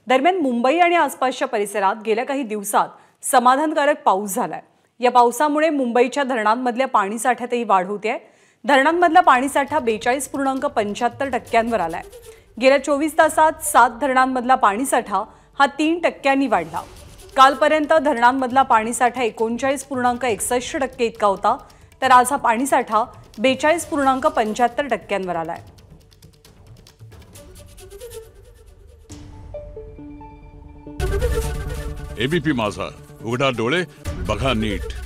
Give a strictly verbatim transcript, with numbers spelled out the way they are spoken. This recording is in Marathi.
दरम्यान मुंबई आणि आसपासच्या परिसरात गेल्या काही दिवसात समाधानकारक पाऊस झालाय। या पावसामुळे मुंबईच्या धरणांमधल्या पाणीसाठ्यातही वाढ होते। धरणांमधला पाणीसाठा बेचाळीस पूर्णांक पंच्याहत्तर टक्क्यांवर आलाय। गेल्या चोवीस तासात सात धरणांमधला पाणीसाठा हा तीन टक्क्यांनी वाढला। कालपर्यंत धरणांमधला पाणीसाठा एकोणचाळीस पूर्णांक एकसष्ट टक्के इतका होता, तर आज हा पाणीसाठा बेचाळीस पूर्णांक पंच्याहत्तर टक्क्यांवर आलाय। एबीपी माझा, उघडा डोळे बघा नीट।